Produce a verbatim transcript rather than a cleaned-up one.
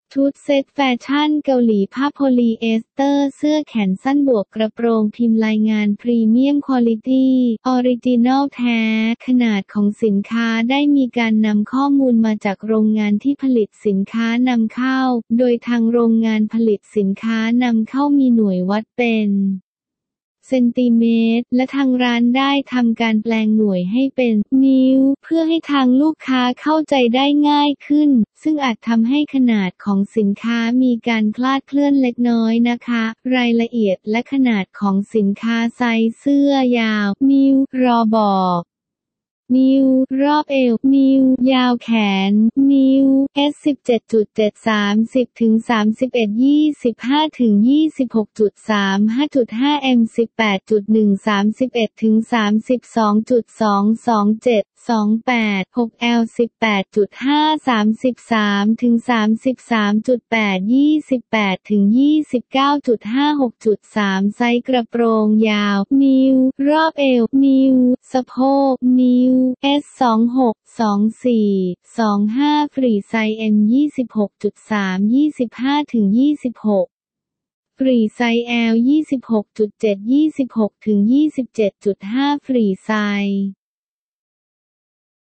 ชุดเซ็ตแฟชั่นเกาหลีผ้าโพลีเอสเตอร์เสื้อแขนสั้นบวกกระโปรงพิมพ์ลายงานพรีเมียมควอลิตี้ออริจินัลแท้ขนาดของสินค้าได้มีการนำข้อมูลมาจากโรงงานที่ผลิตสินค้านำเข้าโดยทางโรงงานผลิตสินค้านำเข้ามีหน่วยวัดเป็นเซนติเมตรและทางร้านได้ทำการแปลงหน่วยให้เป็นนิ้วเพื่อให้ทางลูกค้าเข้าใจได้ง่ายขึ้นซึ่งอาจทำให้ขนาดของสินค้ามีการคลาดเคลื่อนเล็กน้อยนะคะรายละเอียดและขนาดของสินค้าไซส์เสื้อยาวนิ้วรอบอกนิ้วรอบเอวนิ้วยาวแขนนิ้ว เอส สิบเจ็ดจุดเจ็ด สามสิบถึงสามสิบเอ็ด ยี่สิบห้าถึงยี่สิบหกจุดสาม ห้าจุดห้า เอ็ม สิบแปดจุดหนึ่ง สามสิบเอ็ดถึงสามสิบสองจุดสอง สองเจ็ด สองแปด หก แอล สิบแปดจุดห้า สามสิบสามถึงสามสิบสามจุดแปด ยี่สิบแปดถึงยี่สิบเก้าจุดห้า หกจุดสาม ไซส์กระโปรงยาวนิ้วรอบเอวนิ้วสะโพกนิ้ว เอส สองหก สองสี่ สองห้า ฟรีไซส์ เอ็ม ยี่สิบหกจุดสาม ยี่สิบห้าถึงยี่สิบหก ฟรีไซส์ แอล ยี่สิบหกจุดเจ็ด ยี่สิบหกถึงยี่สิบเจ็ดจุดห้า ฟรีไซส์